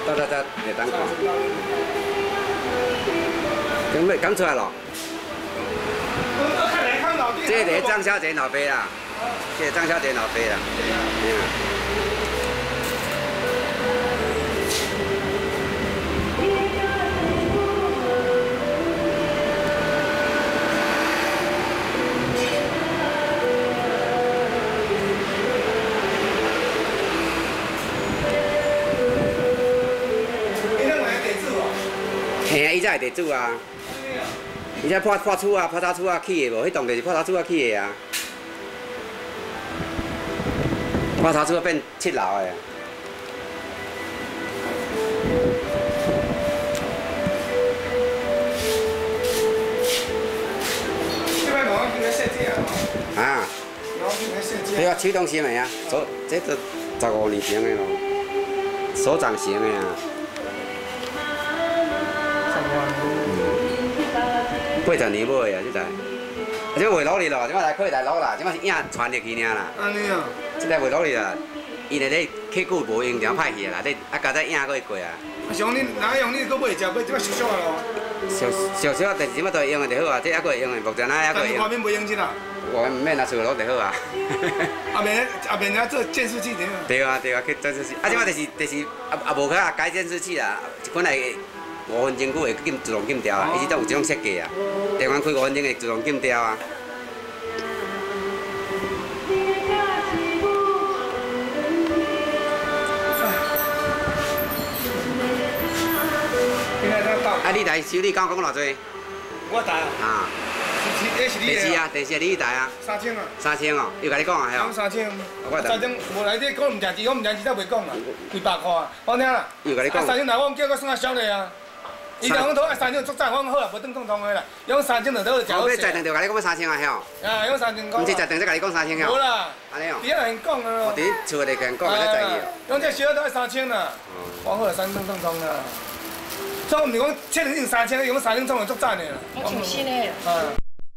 等，你等看。刚出来了。这个张小姐老爸啦，这个张小姐老爸啦。嘿啊，伊才会地主啊！伊才破厝啊，破头厝啊起的无？迄栋就是破头厝啊起的啊。破头厝变7楼的。啊？对啊，启动型的啊，这都15年前的咯，手掌型的啊。 80年买啊，这台，这袂努力咯，即摆来开台落啦，即摆是影传入去尔啦。 安尼啊？ 这台袂努力啦，伊内底起久无用，然后歹去啦，你啊加再影过会过啊。 啊，像你哪用你搁买只，买即摆俗俗啊咯。 俗，但是即摆都会用的就好啊，这还佫会用的，目前还佫会用。 外面袂用只啦。 外面免拿厝落就好啊。 后面遐做监视器对啊。 对啊，去监视器。啊，即摆就是也无去啊改监视器啦，本来5分钟久会自动禁掉啊，伊这种有这种设计啊，电源开5分钟会自动禁掉啊。啊，你来修理讲偌济？ 我台啊。 是你第4啊，第4你台啊。3000啊。3000哦，又甲你讲啊，晓。 3000。3000无来你讲唔正字，我唔正字才袂讲啊，几百块啊，我听啦。 又甲你讲。 3000来，我叫我算下俗嘞啊。 伊讲讲啊，3000足赞，我讲好啊，无等通通的啦。用3000就倒就好。后尾在定就甲你讲3000啊，晓。 啊，用3000讲。 毋是在定才甲你讲3000晓。 无啦。 安尼哦。 伫遐人讲啊。 哦，伫厝内人讲，你才知伊哦。 用这小都要3000啦。我好啊，3000通通啦。所以毋是讲确定用3000，用3000总会足赞的啦。 我全新的。 啊。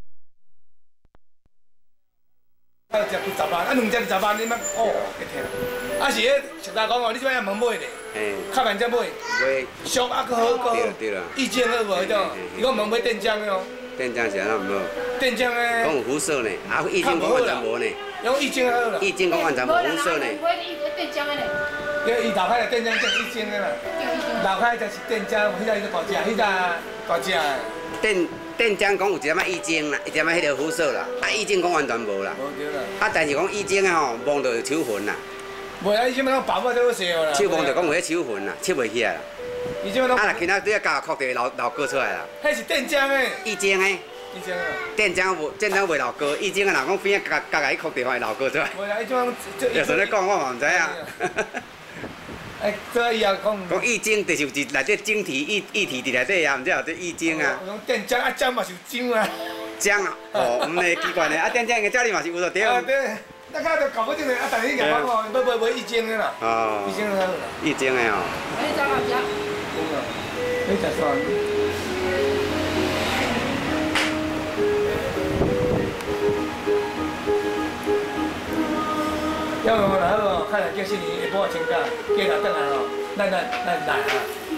啊，食几10万，啊2只20万，你莫哦，会听。啊是迄实在讲哦，你即摆也问买咧。 较慢才买，俗啊，搁好，搁好，意见好无？迄种，伊讲问买电浆的哦。 电浆是安怎无？ 电浆的。 讲有辐射呢，啊，意见讲完全无呢。 用意见好啦。 意见讲完全无辐射呢。 电浆的呢。 伊打开的电浆叫意见的啦。打开就是电浆，迄个伊个大只，迄个大只的。 电浆讲有一点仔意见啦，一点仔迄个辐射啦，啊，意见讲完全无啦。 无对啦。 啊，但是讲意见的吼，摸到手痕啦。 袂啊！伊即摆讲爸爸都好笑啦。 手摸就讲有迄手痕啦，切袂起来啦。 伊即摆讲。啊， 若今仔对啊加壳就会流过出来啦。 迄是电浆的。 意见的。 意见啊。电浆袂流过，意见的人讲边啊加伊壳就会流过出来。 袂啊！伊即摆有时咧讲我嘛毋知啊。 哎，这伊也讲。 讲意见就是内底晶体、液体伫内底啊，毋知有这意见啊。 讲电浆啊，浆嘛是有浆啊。 浆啊，哦，毋是奇怪呢，啊电浆个道理嘛是有就对。啊对。 那个就搞不定嘞，啊！但是你讲哦，买意见的啦，意见的啦， 意见的哦。 哎，张老师。 你吃算。要不然后看来就是你下晡请假，过来等来哦，咱来啊。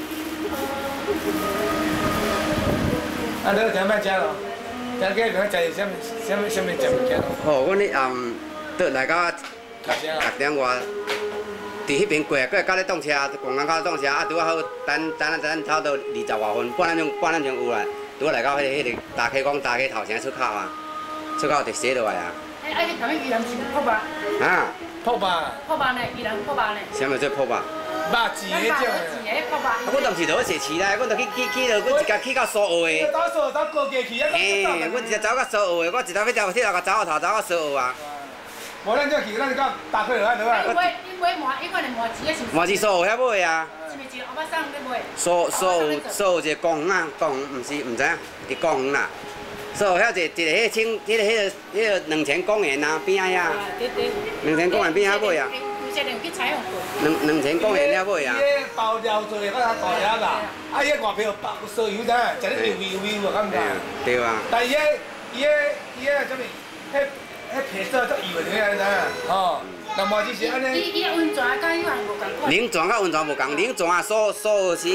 啊，你今摆食咯？今个要食什么食物件？ 哦，阮咧倒来到6点外，伫迄边过，过到咧动车，公园口动车，啊，拄啊好，等差不多20外分，半点钟有啦，拄啊来到迄个大溪港大溪头前出口啊，出口就写落来啊。 哎，迄头先伊人是破吧？ 啊？ 破吧？ 破吧呢？伊人破吧呢？ 啥物做破吧？ 肉字迄种。 破吧。 啊，阮当时就去坐市内，阮就去到，阮一家去到苏澳的。 到苏澳走过街去啊！ 嘿，阮一直走到苏澳的，我一条迄条铁路甲走到头，走到苏澳啊。 无咱就去，咱就到大溪落来落啊。 你买麻，伊可能麻糍的是。 麻糍苏澳遐买啊。 是咪一个欧巴桑咧买？ 苏澳一个公园啊，公园毋知影，伫公园啦。苏澳遐一个迄个2000公园啊边仔遐。 对对。 2000公园边仔买啊。 有些人去采访过。 2000公园遐买啊。 伊个包料做个较大只啦，啊伊个外表包酥油咋，食咧油油啊，敢毋知？ 对啊。 但伊个啥物？迄皮色足油的，你知影？吼， 那麻糍是安尼。 伊温泉甲迄款无共款。 冷泉甲温泉无共，冷泉啊所有是